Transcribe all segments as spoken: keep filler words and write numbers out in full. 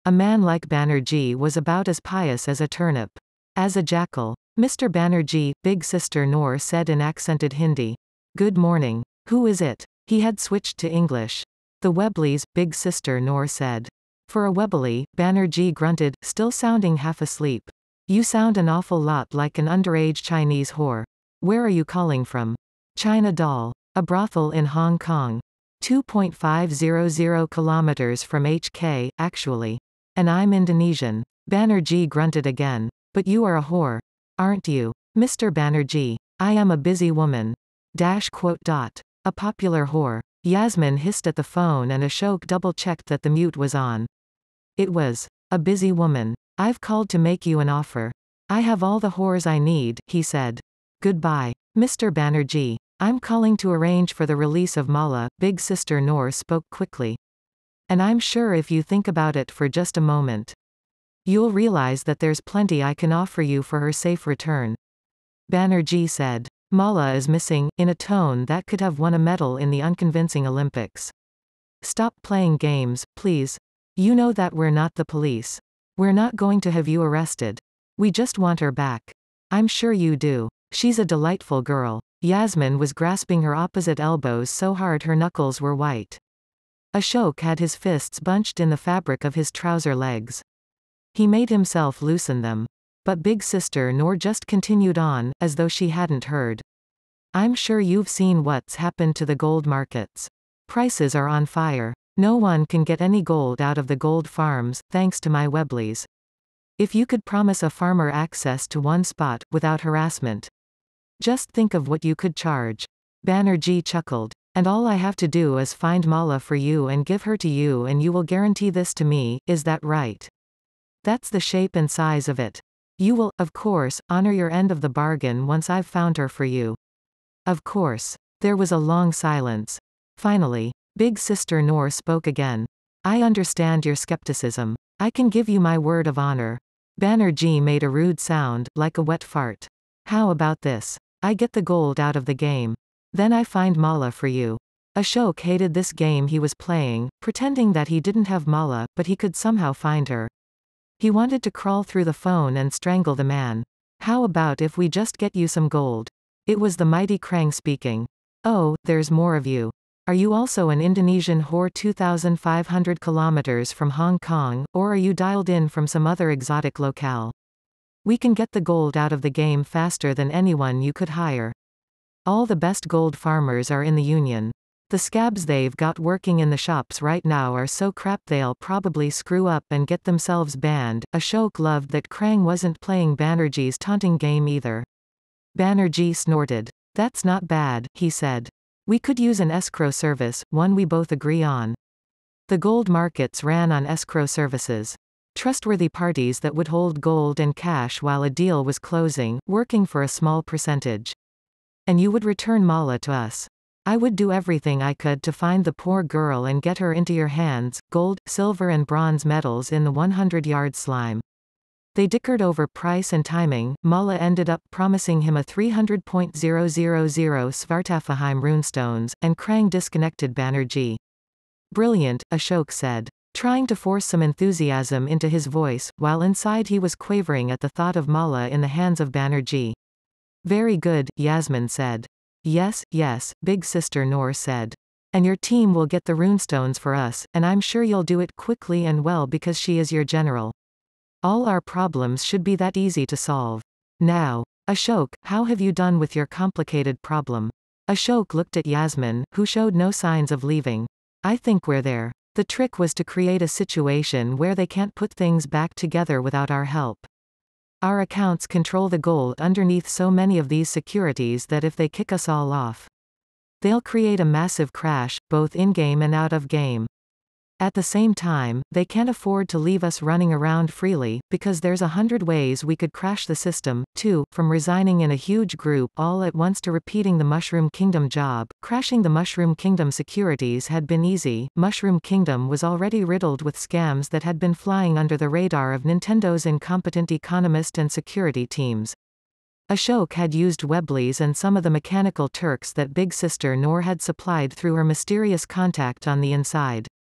A man like Banerjee was about as pious as a turnip. As a jackal. Mister Banerjee, Big Sister Noor said in accented Hindi. Good morning. Who is it? He had switched to English. The Webleys, Big Sister Noor said. For a Webley, Banerjee grunted, still sounding half asleep. You sound an awful lot like an underage Chinese whore. Where are you calling from? China Doll. A brothel in Hong Kong. two point five hundred kilometers from H K, actually. And I'm Indonesian. Banerjee grunted again. But you are a whore. Aren't you? Mister Banerjee. I am a busy woman. Dash quote dot. A popular whore. Yasmin hissed at the phone and Ashok double-checked that the mute was on. It was. A busy woman. I've called to make you an offer. I have all the whores I need, he said. Goodbye. Mister Banerjee. I'm calling to arrange for the release of Mala, Big Sister Noor spoke quickly. And I'm sure if you think about it for just a moment, you'll realize that there's plenty I can offer you for her safe return. Banerjee said. Mala is missing, in a tone that could have won a medal in the unconvincing Olympics. Stop playing games, please. You know that we're not the police. We're not going to have you arrested. We just want her back. I'm sure you do. She's a delightful girl. Yasmin was grasping her opposite elbows so hard her knuckles were white. Ashok had his fists bunched in the fabric of his trouser legs. He made himself loosen them. But Big Sister Noor just continued on, as though she hadn't heard. I'm sure you've seen what's happened to the gold markets. Prices are on fire. No one can get any gold out of the gold farms, thanks to my Webleys. If you could promise a farmer access to one spot, without harassment. Just think of what you could charge. Banerjee chuckled. And all I have to do is find Mala for you and give her to you and you will guarantee this to me, is that right? That's the shape and size of it. You will, of course, honor your end of the bargain once I've found her for you. Of course. There was a long silence. Finally, Big Sister Noor spoke again. I understand your skepticism. I can give you my word of honor. Banerjee made a rude sound, like a wet fart. How about this? I get the gold out of the game. Then I find Mala for you. Ashok hated this game he was playing, pretending that he didn't have Mala, but he could somehow find her. He wanted to crawl through the phone and strangle the man. How about if we just get you some gold? It was the mighty Krang speaking. Oh, there's more of you. Are you also an Indonesian whore two thousand five hundred kilometers from Hong Kong, or are you dialed in from some other exotic locale? We can get the gold out of the game faster than anyone you could hire. All the best gold farmers are in the union. The scabs they've got working in the shops right now are so crap they'll probably screw up and get themselves banned. Ashok loved that Krang wasn't playing Banerjee's taunting game either. Banerjee snorted. That's not bad, he said. We could use an escrow service, one we both agree on. The gold markets ran on escrow services. Trustworthy parties that would hold gold and cash while a deal was closing, working for a small percentage. And you would return Mala to us. I would do everything I could to find the poor girl and get her into your hands, gold, silver and bronze medals in the hundred yard slime. They dickered over price and timing. Mala ended up promising him a three hundred thousand Svartalfheim runestones, and Krang disconnected Banerjee. Brilliant, Ashok said, trying to force some enthusiasm into his voice, while inside he was quavering at the thought of Mala in the hands of Banerjee. Very good, Yasmin said. Yes, yes, Big Sister Noor said. And your team will get the runestones for us, and I'm sure you'll do it quickly and well because she is your general. All our problems should be that easy to solve. Now, Ashok, how have you done with your complicated problem? Ashok looked at Yasmin, who showed no signs of leaving. I think we're there. The trick was to create a situation where they can't put things back together without our help. Our accounts control the gold underneath so many of these securities that if they kick us all off, they'll create a massive crash, both in-game and out of game. At the same time, they can't afford to leave us running around freely, because there's a hundred ways we could crash the system, too, from resigning in a huge group all at once to repeating the Mushroom Kingdom job. Crashing the Mushroom Kingdom securities had been easy. Mushroom Kingdom was already riddled with scams that had been flying under the radar of Nintendo's incompetent economist and security teams. Ashok had used Webleys and some of the mechanical Turks that Big Sister Noor had supplied through her mysterious contact on the inside.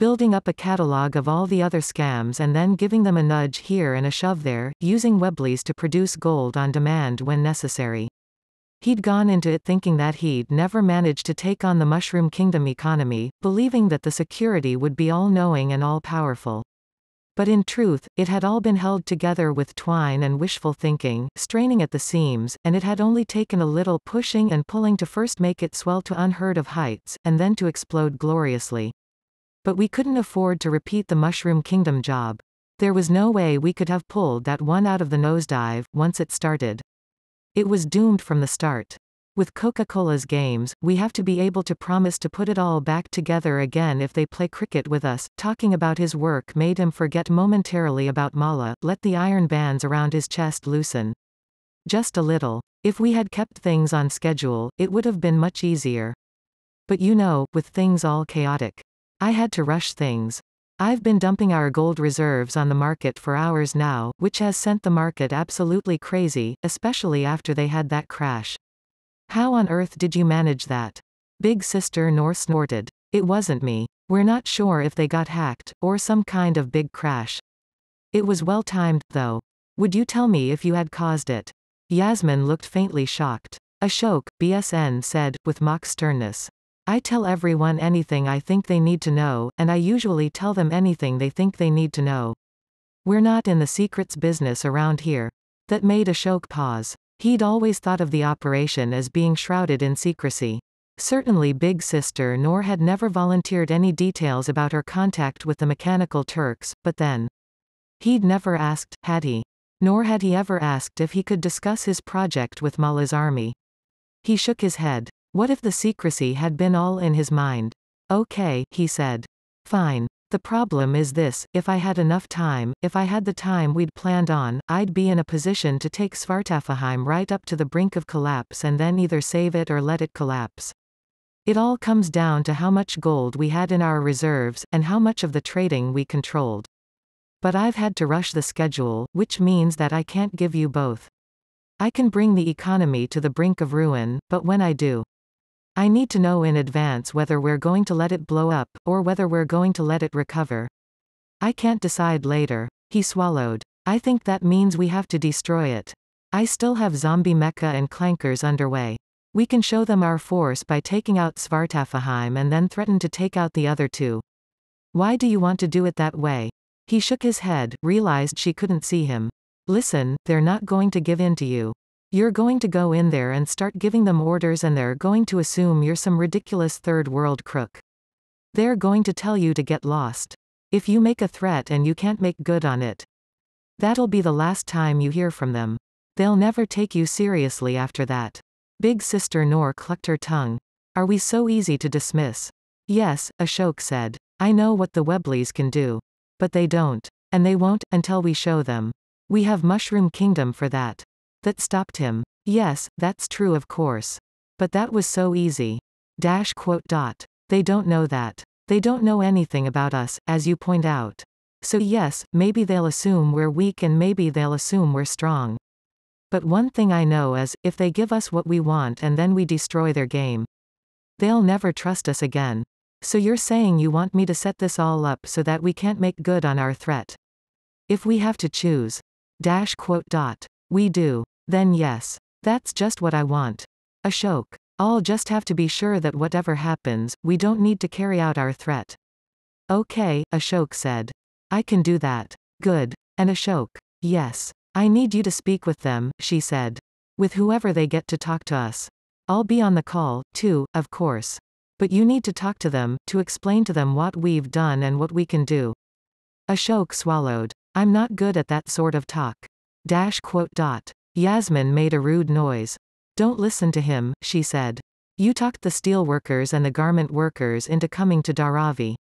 building up a catalogue of all the other scams and then giving them a nudge here and a shove there, using Webleys to produce gold on demand when necessary. He'd gone into it thinking that he'd never manage to take on the Mushroom Kingdom economy, believing that the security would be all-knowing and all-powerful. But in truth, it had all been held together with twine and wishful thinking, straining at the seams, and it had only taken a little pushing and pulling to first make it swell to unheard of heights, and then to explode gloriously. But we couldn't afford to repeat the Mushroom Kingdom job. There was no way we could have pulled that one out of the nosedive, once it started. It was doomed from the start. With Coca-Cola's games, we have to be able to promise to put it all back together again if they play cricket with us. Talking about his work made him forget momentarily about Mala, let the iron bands around his chest loosen. Just a little. If we had kept things on schedule, it would have been much easier. But you know, with things all chaotic. I had to rush things. I've been dumping our gold reserves on the market for hours now, which has sent the market absolutely crazy, especially after they had that crash. How on earth did you manage that? Big Sister Nor snorted. It wasn't me. We're not sure if they got hacked, or some kind of big crash. It was well timed, though. Would you tell me if you had caused it? Yasmin looked faintly shocked. Ashok, B S N said, with mock sternness. I tell everyone anything I think they need to know, and I usually tell them anything they think they need to know. We're not in the secrets business around here. That made Ashok pause. He'd always thought of the operation as being shrouded in secrecy. Certainly Big Sister Nor had never volunteered any details about her contact with the Mechanical Turks, but then. He'd never asked, had he? Nor had he ever asked if he could discuss his project with Mala's army. He shook his head. What if the secrecy had been all in his mind? Okay, he said. Fine. The problem is this, if I had enough time, if I had the time we'd planned on, I'd be in a position to take Svartalfheim right up to the brink of collapse and then either save it or let it collapse. It all comes down to how much gold we had in our reserves, and how much of the trading we controlled. But I've had to rush the schedule, which means that I can't give you both. I can bring the economy to the brink of ruin, but when I do, I need to know in advance whether we're going to let it blow up, or whether we're going to let it recover. I can't decide later. He swallowed. I think that means we have to destroy it. I still have zombie mecha and clankers underway. We can show them our force by taking out Svartalfheim and then threaten to take out the other two. Why do you want to do it that way? He shook his head, realized she couldn't see him. Listen, they're not going to give in to you. You're going to go in there and start giving them orders and they're going to assume you're some ridiculous third world crook. They're going to tell you to get lost. If you make a threat and you can't make good on it, that'll be the last time you hear from them. They'll never take you seriously after that. Big Sister Nor clucked her tongue. Are we so easy to dismiss? Yes, Ashok said. I know what the Webleys can do. But they don't. And they won't, until we show them. We have Mushroom Kingdom for that. That stopped him. Yes, that's true of course. But that was so easy. Dash quote dot. They don't know that. They don't know anything about us, as you point out. So yes, maybe they'll assume we're weak and maybe they'll assume we're strong. But one thing I know is, if they give us what we want and then we destroy their game, they'll never trust us again. So you're saying you want me to set this all up so that we can't make good on our threat? If we have to choose. Dash quote dot. We do. Then yes. That's just what I want. Ashok. I'll just have to be sure that whatever happens, we don't need to carry out our threat. Okay, Ashok said. I can do that. Good. And Ashok. Yes. I need you to speak with them, she said. With whoever they get to talk to us. I'll be on the call, too, of course. But you need to talk to them, to explain to them what we've done and what we can do. Ashok swallowed. I'm not good at that sort of talk. Dash quote dot. Yasmin made a rude noise. Don't listen to him, she said. You talked the steelworkers and the garment workers into coming to Dharavi.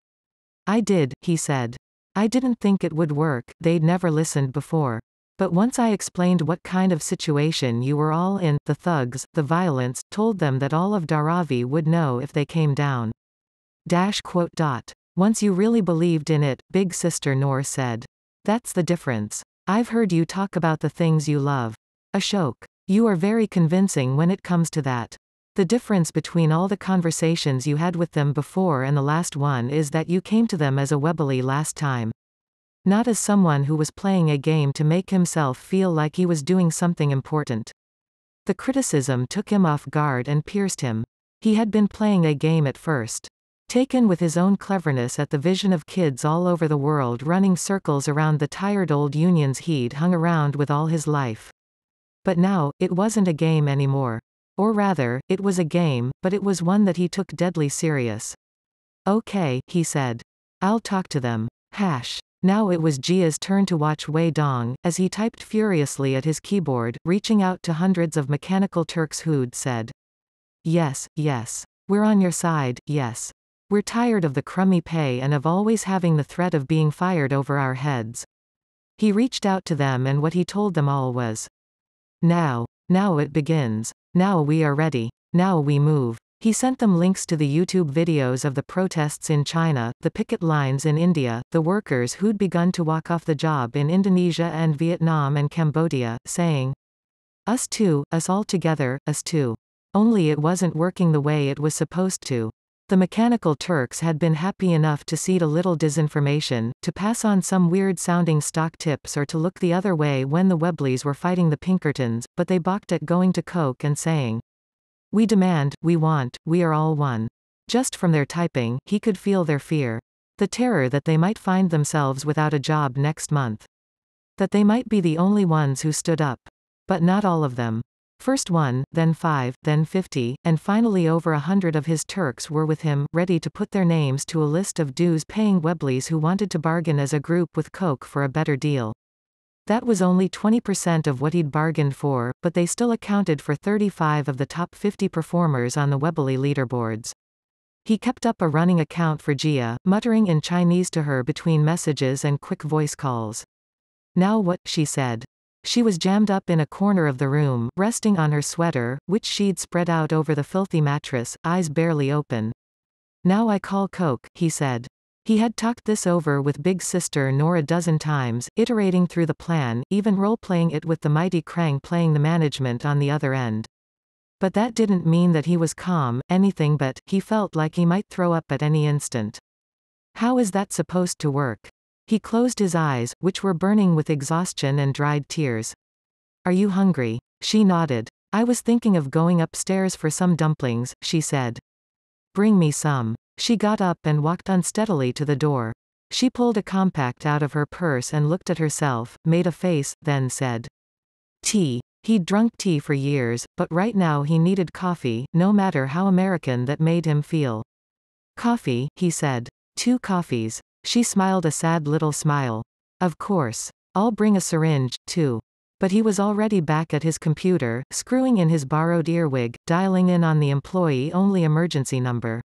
I did, he said. I didn't think it would work, they'd never listened before. But once I explained what kind of situation you were all in, the thugs, the violence, told them that all of Dharavi would know if they came down. Dash quote dot. Once you really believed in it, Big Sister Nor said. That's the difference. I've heard you talk about the things you love. Ashok. You are very convincing when it comes to that. The difference between all the conversations you had with them before and the last one is that you came to them as a Webley last time. Not as someone who was playing a game to make himself feel like he was doing something important. The criticism took him off guard and pierced him. He had been playing a game at first. Taken with his own cleverness at the vision of kids all over the world running circles around the tired old unions he'd hung around with all his life. But now, it wasn't a game anymore. Or rather, it was a game, but it was one that he took deadly serious. Okay, he said. I'll talk to them. Hash. Now it was Jia's turn to watch Wei Dong, as he typed furiously at his keyboard, reaching out to hundreds of mechanical Turks who'd said, yes, yes. We're on your side, yes. We're tired of the crummy pay and of always having the threat of being fired over our heads. He reached out to them and what he told them all was, now, now it begins. Now we are ready. Now we move. He sent them links to the YouTube videos of the protests in China, the picket lines in India, the workers who'd begun to walk off the job in Indonesia and Vietnam and Cambodia, saying, us too, us all together, us too. Only it wasn't working the way it was supposed to. The mechanical Turks had been happy enough to seed a little disinformation, to pass on some weird-sounding stock tips or to look the other way when the Webleys were fighting the Pinkertons, but they balked at going to Coke and saying, we demand, we want, we are all one. Just from their typing, he could feel their fear. The terror that they might find themselves without a job next month. That they might be the only ones who stood up. But not all of them. First one, then five, then fifty, and finally over a hundred of his Turks were with him, ready to put their names to a list of dues-paying Webleys who wanted to bargain as a group with Coke for a better deal. That was only twenty percent of what he'd bargained for, but they still accounted for thirty-five of the top fifty performers on the Webley leaderboards. He kept up a running account for Jia, muttering in Chinese to her between messages and quick voice calls. Now what, she said. She was jammed up in a corner of the room, resting on her sweater, which she'd spread out over the filthy mattress, eyes barely open. Now I call Coke, he said. He had talked this over with Big Sister Nor a dozen times, iterating through the plan, even role-playing it with the mighty Krang playing the management on the other end. But that didn't mean that he was calm, anything but, he felt like he might throw up at any instant. How is that supposed to work? He closed his eyes, which were burning with exhaustion and dried tears. Are you hungry? She nodded. I was thinking of going upstairs for some dumplings, she said. Bring me some. She got up and walked unsteadily to the door. She pulled a compact out of her purse and looked at herself, made a face, then said, tea. He'd drunk tea for years, but right now he needed coffee, no matter how American that made him feel. Coffee, he said. Two coffees. She smiled a sad little smile. Of course. I'll bring a syringe, too. But he was already back at his computer, screwing in his borrowed earwig, dialing in on the employee-only emergency number.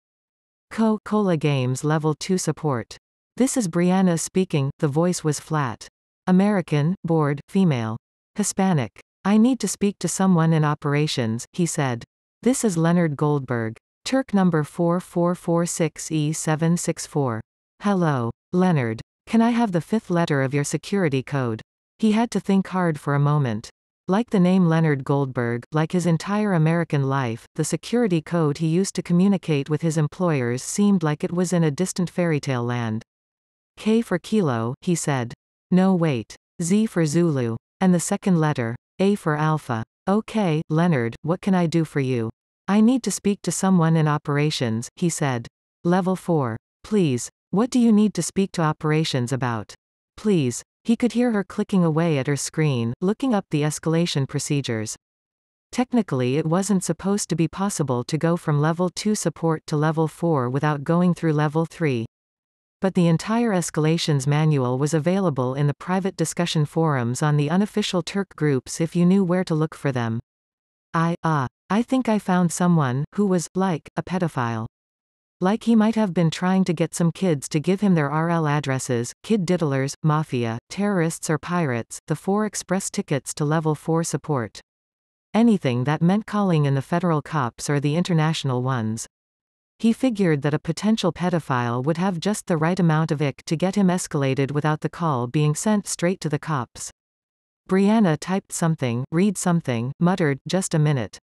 Co-Cola Games Level two Support. This is Brianna speaking, the voice was flat. American, bored, female. Hispanic. I need to speak to someone in operations, he said. This is Leonard Goldberg. Turk number four four four six E seven six four. Hello, Leonard. Can I have the fifth letter of your security code? He had to think hard for a moment. Like the name Leonard Goldberg, like his entire American life, the security code he used to communicate with his employers seemed like it was in a distant fairytale land. K for kilo, he said. No wait. Z for Zulu. And the second letter. A for alpha. Okay, Leonard, what can I do for you? I need to speak to someone in operations, he said. Level four. Please. What do you need to speak to operations about? Please. He could hear her clicking away at her screen, looking up the escalation procedures. Technically it wasn't supposed to be possible to go from level two support to level four without going through level three. But the entire escalations manual was available in the private discussion forums on the unofficial Turk groups if you knew where to look for them. I, ah, uh, I think I found someone, who was, like, a pedophile. Like he might have been trying to get some kids to give him their R L addresses, kid diddlers, mafia, terrorists or pirates, the four express tickets to level four support. Anything that meant calling in the federal cops or the international ones. He figured that a potential pedophile would have just the right amount of ick to get him escalated without the call being sent straight to the cops. Brianna typed something, read something, muttered, just a minute.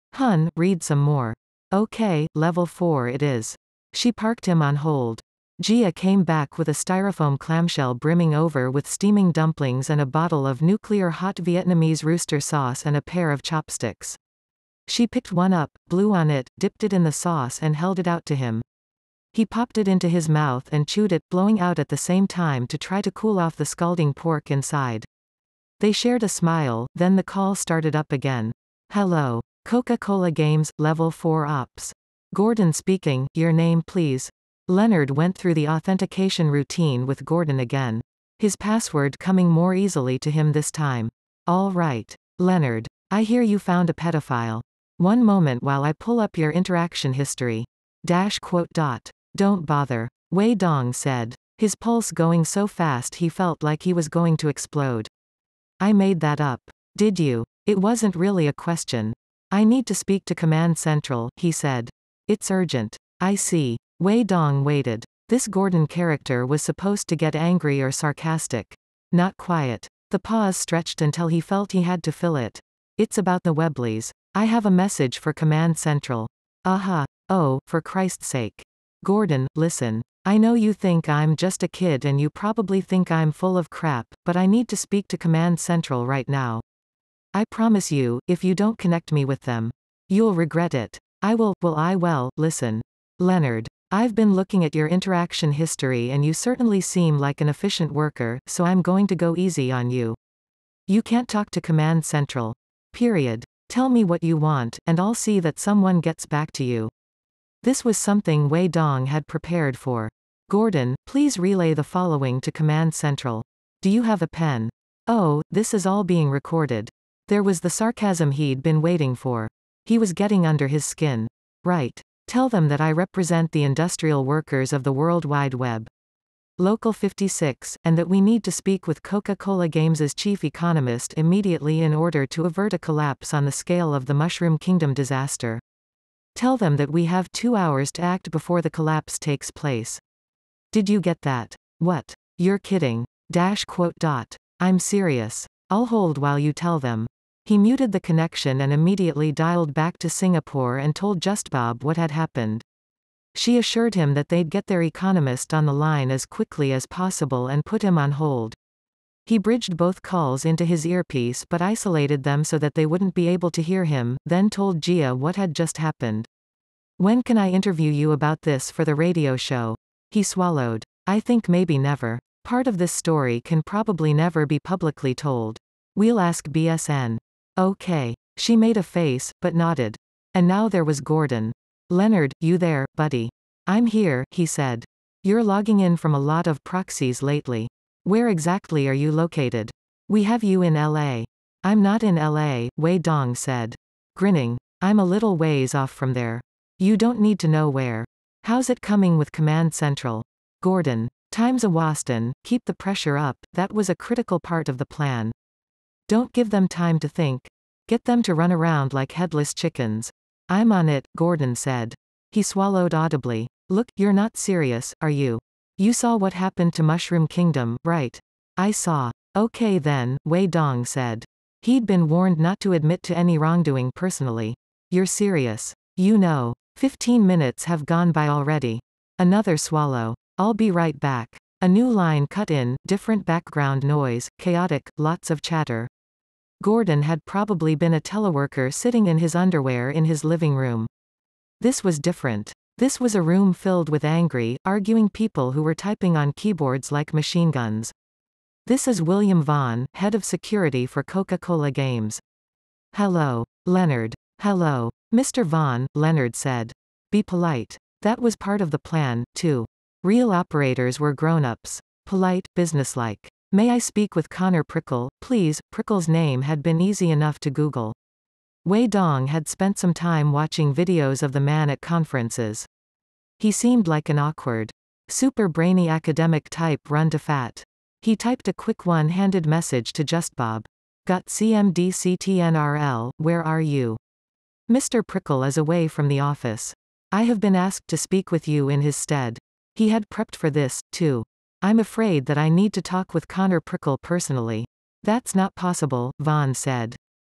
Hun, read some more. Okay, level four it is. She parked him on hold. Gia came back with a styrofoam clamshell brimming over with steaming dumplings and a bottle of nuclear hot Vietnamese rooster sauce and a pair of chopsticks. She picked one up, blew on it, dipped it in the sauce and held it out to him. He popped it into his mouth and chewed it, blowing out at the same time to try to cool off the scalding pork inside. They shared a smile, then the call started up again. Hello. Coca-Cola Games, Level four Ops. Gordon speaking, your name please. Leonard went through the authentication routine with Gordon again. His password coming more easily to him this time. All right. Leonard. I hear you found a pedophile. One moment while I pull up your interaction history. Dash quote dot. Don't bother. Wei Dong said. His pulse going so fast he felt like he was going to explode. I made that up. Did you? It wasn't really a question. I need to speak to Command Central, he said. It's urgent. I see. Wei Dong waited. This Gordon character was supposed to get angry or sarcastic. Not quiet. The pause stretched until he felt he had to fill it. It's about the Webleys. I have a message for Command Central. Aha. Oh, for Christ's sake. Gordon, listen. I know you think I'm just a kid and you probably think I'm full of crap, but I need to speak to Command Central right now. I promise you, if you don't connect me with them, you'll regret it. I will, will I well, listen. Leonard. I've been looking at your interaction history and you certainly seem like an efficient worker, so I'm going to go easy on you. You can't talk to Command Central. Period. Tell me what you want, and I'll see that someone gets back to you. This was something Wei Dong had prepared for. Gordon, please relay the following to Command Central. Do you have a pen? Oh, this is all being recorded. There was the sarcasm he'd been waiting for. He was getting under his skin. Right. Tell them that I represent the industrial workers of the World Wide Web. Local fifty-six, and that we need to speak with Coca-Cola Games's chief economist immediately in order to avert a collapse on the scale of the Mushroom Kingdom disaster. Tell them that we have two hours to act before the collapse takes place. Did you get that? What? You're kidding. Dash quote dot. I'm serious. I'll hold while you tell them. He muted the connection and immediately dialed back to Singapore and told Justbob what had happened. She assured him that they'd get their economist on the line as quickly as possible and put him on hold. He bridged both calls into his earpiece but isolated them so that they wouldn't be able to hear him, then told Gia what had just happened. When can I interview you about this for the radio show? He swallowed. I think maybe never. Part of this story can probably never be publicly told. We'll ask B S N. Okay. She made a face, but nodded. And now there was Gordon. Leonard, you there, buddy? I'm here, he said. You're logging in from a lot of proxies lately. Where exactly are you located? We have you in L A. I'm not in L A, Wei Dong said. Grinning. I'm a little ways off from there. You don't need to know where. How's it coming with Command Central? Gordon. Time's a wastin', keep the pressure up, that was a critical part of the plan. Don't give them time to think. Get them to run around like headless chickens. I'm on it, Gordon said. He swallowed audibly. Look, you're not serious, are you? You saw what happened to Mushroom Kingdom, right? I saw. Okay then, Wei Dong said. He'd been warned not to admit to any wrongdoing personally. You're serious. You know. Fifteen minutes have gone by already. Another swallow. I'll be right back. A new line cut in, different background noise, chaotic, lots of chatter. Gordon had probably been a teleworker sitting in his underwear in his living room. This was different. This was a room filled with angry, arguing people who were typing on keyboards like machine guns. This is William Vaughn, head of security for Coca-Cola Games. Hello. Leonard. Hello. Mister Vaughn, Leonard said. Be polite. That was part of the plan, too. Real operators were grown-ups. Polite, businesslike. May I speak with Connor Prickle, please? Prickle's name had been easy enough to Google. Wei Dong had spent some time watching videos of the man at conferences. He seemed like an awkward, super brainy academic type run to fat. He typed a quick one-handed message to Justbob. Got C M D C T N R L, where are you? Mister Prickle is away from the office. I have been asked to speak with you in his stead. He had prepped for this, too. I'm afraid that I need to talk with Connor Prickle personally. That's not possible, Vaughn said.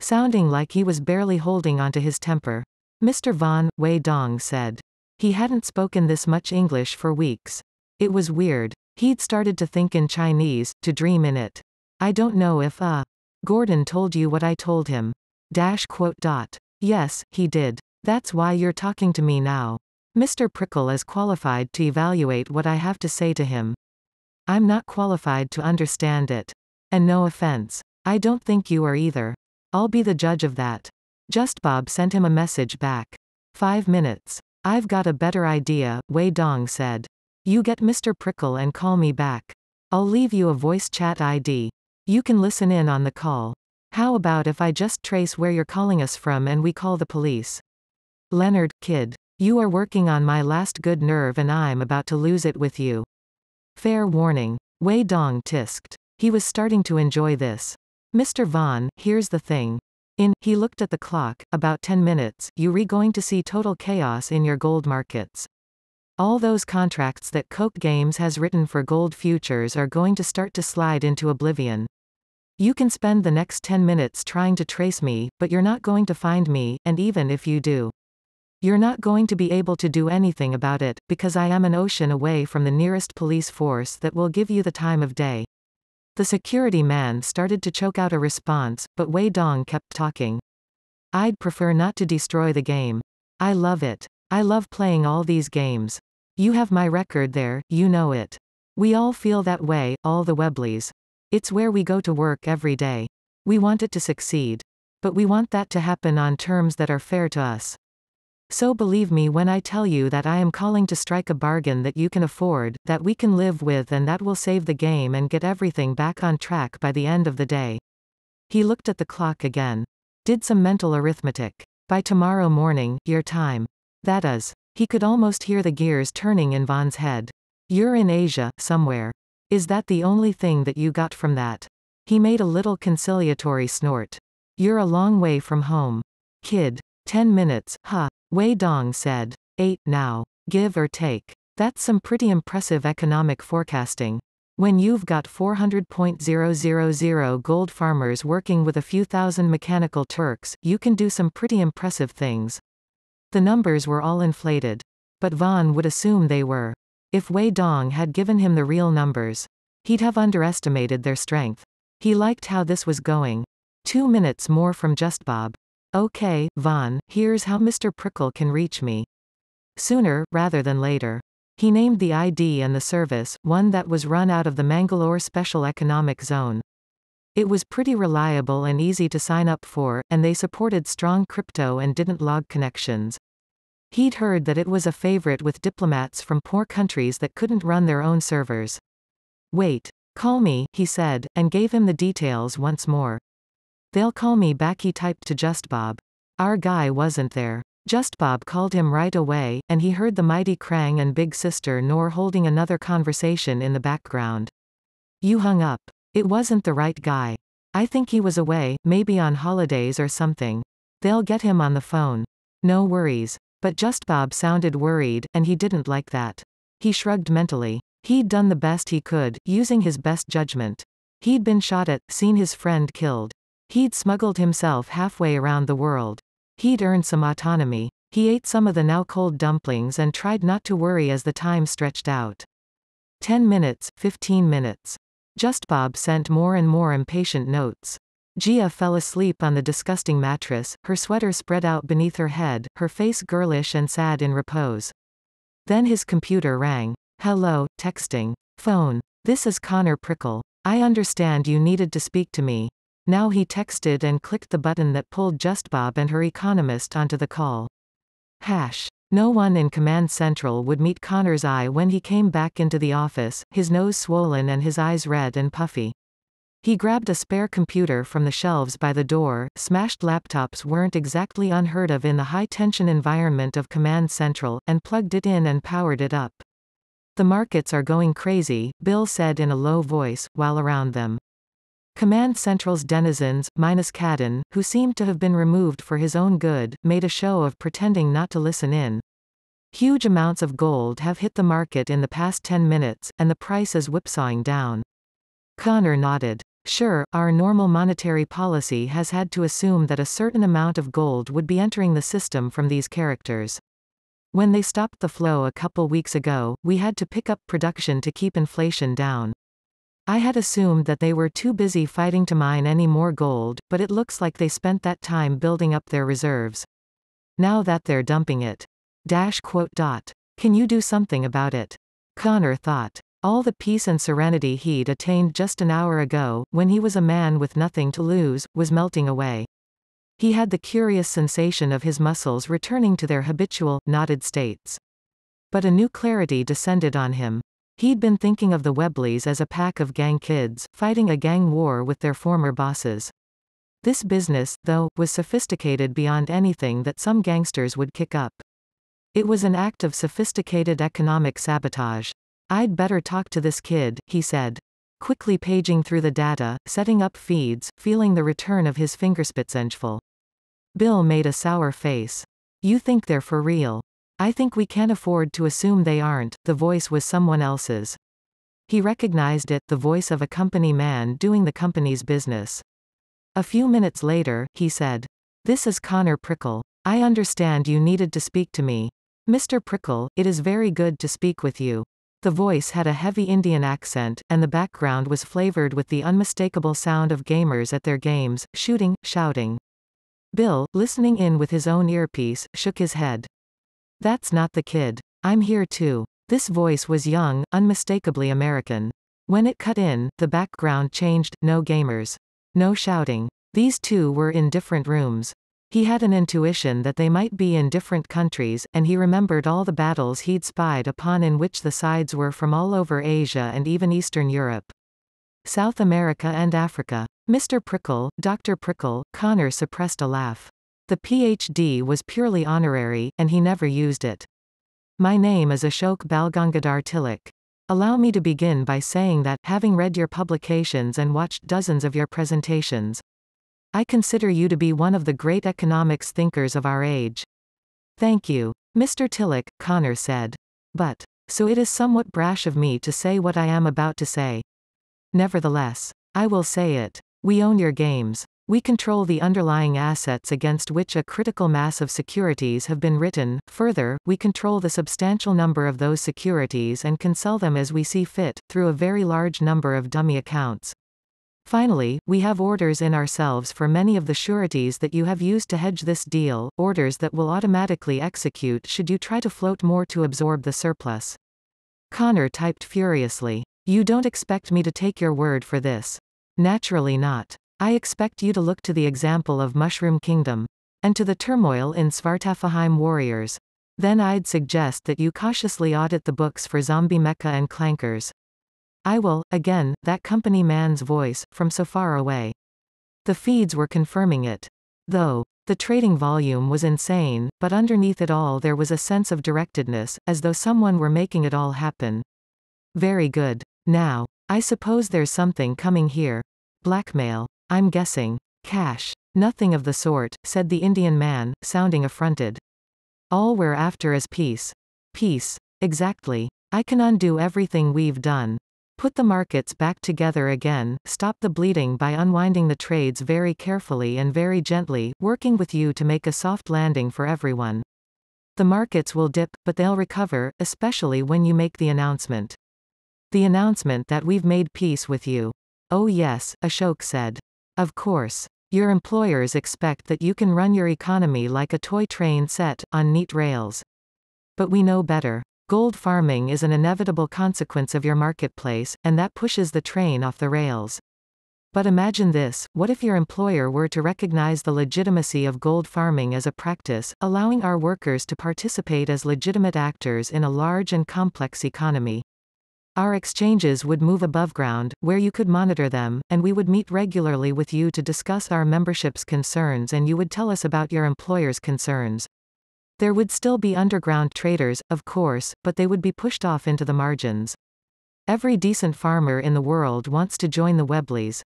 sounding like he was barely holding onto his temper. Mister Van, Wei Dong said. He hadn't spoken this much English for weeks. It was weird. He'd started to think in Chinese, to dream in it. I don't know if, uh, Gordon told you what I told him. Dash quote dot. Yes, he did. That's why you're talking to me now. Mister Prickle is qualified to evaluate what I have to say to him. I'm not qualified to understand it. And no offense. I don't think you are either. I'll be the judge of that. Just Bob sent him a message back. Five minutes. I've got a better idea, Wei Dong said. You get Mister Prickle and call me back. I'll leave you a voice chat I D. You can listen in on the call. How about if I just trace where you're calling us from and we call the police? Leonard, kid. You are working on my last good nerve and I'm about to lose it with you. Fair warning. Wei Dong tisked. He was starting to enjoy this. Mister Vaughn, here's the thing. In, he looked at the clock, about ten minutes, you're going to see total chaos in your gold markets. All those contracts that Coke Games has written for gold futures are going to start to slide into oblivion. You can spend the next ten minutes trying to trace me, but you're not going to find me, and even if you do, you're not going to be able to do anything about it, because I am an ocean away from the nearest police force that will give you the time of day. The security man started to choke out a response, but Wei Dong kept talking. I'd prefer not to destroy the game. I love it. I love playing all these games. You have my record there, you know it. We all feel that way, all the Webleys. It's where we go to work every day. We want it to succeed. But we want that to happen on terms that are fair to us. So believe me when I tell you that I am calling to strike a bargain that you can afford, that we can live with and that will save the game and get everything back on track by the end of the day. He looked at the clock again. Did some mental arithmetic. By tomorrow morning, your time. That is. He could almost hear the gears turning in Vaughn's head. You're in Asia, somewhere. Is that the only thing that you got from that? He made a little conciliatory snort. You're a long way from home. Kid. Ten minutes, huh? Wei Dong said. Eight, now. Give or take. That's some pretty impressive economic forecasting. When you've got four hundred thousand gold farmers working with a few thousand mechanical Turks, you can do some pretty impressive things. The numbers were all inflated. But Vaughn would assume they were. If Wei Dong had given him the real numbers, he'd have underestimated their strength. He liked how this was going. Two minutes more from Just Bob. Okay, Vaughn, here's how Mister Prickle can reach me. Sooner, rather than later. He named the I D and the service, one that was run out of the Mangalore Special Economic Zone. It was pretty reliable and easy to sign up for, and they supported strong crypto and didn't log connections. He'd heard that it was a favorite with diplomats from poor countries that couldn't run their own servers. Wait. Call me, he said, and gave him the details once more. They'll call me back, he typed to Just Bob. Our guy wasn't there. Just Bob called him right away, and he heard the mighty Krang and Big Sister Noor holding another conversation in the background. You hung up. It wasn't the right guy. I think he was away, maybe on holidays or something. They'll get him on the phone. No worries. But Just Bob sounded worried, and he didn't like that. He shrugged mentally. He'd done the best he could, using his best judgment. He'd been shot at, seen his friend killed. He'd smuggled himself halfway around the world. He'd earned some autonomy. He ate some of the now cold dumplings and tried not to worry as the time stretched out. Ten minutes, fifteen minutes. Just Bob sent more and more impatient notes. Gia fell asleep on the disgusting mattress, her sweater spread out beneath her head, her face girlish and sad in repose. Then his computer rang. Hello, texting. Phone. This is Connor Prickle. I understand you needed to speak to me. Now he texted and clicked the button that pulled Just Bob and her economist onto the call. Hash. No one in Command Central would meet Connor's eye when he came back into the office, his nose swollen and his eyes red and puffy. He grabbed a spare computer from the shelves by the door. Smashed laptops weren't exactly unheard of in the high-tension environment of Command Central, and plugged it in and powered it up. The markets are going crazy, Bill said in a low voice, while around them. Command Central's denizens, minus Cadden, who seemed to have been removed for his own good, made a show of pretending not to listen in. Huge amounts of gold have hit the market in the past ten minutes, and the price is whipsawing down. Connor nodded. Sure, our normal monetary policy has had to assume that a certain amount of gold would be entering the system from these characters. When they stopped the flow a couple weeks ago, we had to pick up production to keep inflation down. I had assumed that they were too busy fighting to mine any more gold, but it looks like they spent that time building up their reserves. Now that they're dumping it. Dash quote dot. Can you do something about it? Connor thought. All the peace and serenity he'd attained just an hour ago, when he was a man with nothing to lose, was melting away. He had the curious sensation of his muscles returning to their habitual, knotted states. But a new clarity descended on him. He'd been thinking of the Webleys as a pack of gang kids, fighting a gang war with their former bosses. This business, though, was sophisticated beyond anything that some gangsters would kick up. It was an act of sophisticated economic sabotage. I'd better talk to this kid, he said. Quickly paging through the data, setting up feeds, feeling the return of his fingerspitzengefühl. Bill made a sour face. You think they're for real? I think we can't afford to assume they aren't. The voice was someone else's. He recognized it, the voice of a company man doing the company's business. A few minutes later, he said. This is Connor Prickle. I understand you needed to speak to me. Mister Prickle, it is very good to speak with you. The voice had a heavy Indian accent, and the background was flavored with the unmistakable sound of gamers at their games, shooting, shouting. Bill, listening in with his own earpiece, shook his head. That's not the kid. I'm here too. This voice was young, unmistakably American. When it cut in, the background changed, no gamers. No shouting. These two were in different rooms. He had an intuition that they might be in different countries, and he remembered all the battles he'd spied upon in which the sides were from all over Asia and even Eastern Europe. South America and Africa. Mister Prickle, Doctor Prickle, Connor suppressed a laugh. The P H D was purely honorary, and he never used it. My name is Ashok Balgangadhar Tilak. Allow me to begin by saying that, having read your publications and watched dozens of your presentations, I consider you to be one of the great economics thinkers of our age. Thank you, Mister Tilak, Connor said. But, so it is somewhat brash of me to say what I am about to say. Nevertheless, I will say it. We own your games. We control the underlying assets against which a critical mass of securities have been written. Further, we control the substantial number of those securities and can sell them as we see fit, through a very large number of dummy accounts. Finally, we have orders in ourselves for many of the sureties that you have used to hedge this deal, orders that will automatically execute should you try to float more to absorb the surplus. Connor typed furiously. You don't expect me to take your word for this. Naturally not. I expect you to look to the example of Mushroom Kingdom. And to the turmoil in Svartalfheim Warriors. Then I'd suggest that you cautiously audit the books for Zombie Mecha and Clankers. I will, again, that company man's voice, from so far away. The feeds were confirming it. Though, the trading volume was insane, but underneath it all there was a sense of directedness, as though someone were making it all happen. Very good. Now, I suppose there's something coming here. Blackmail. I'm guessing. Cash. Nothing of the sort, said the Indian man, sounding affronted. All we're after is peace. Peace. Exactly. I can undo everything we've done. Put the markets back together again, stop the bleeding by unwinding the trades very carefully and very gently, working with you to make a soft landing for everyone. The markets will dip, but they'll recover, especially when you make the announcement. The announcement that we've made peace with you. Oh yes, Ashok said. Of course. Your employers expect that you can run your economy like a toy train set on neat rails. But we know better. Gold farming is an inevitable consequence of your marketplace, and that pushes the train off the rails. But imagine this, what if your employer were to recognize the legitimacy of gold farming as a practice, allowing our workers to participate as legitimate actors in a large and complex economy? Our exchanges would move above ground, where you could monitor them, and we would meet regularly with you to discuss our membership's concerns and you would tell us about your employer's concerns. There would still be underground traders, of course, but they would be pushed off into the margins. Every decent farmer in the world wants to join the Webleys.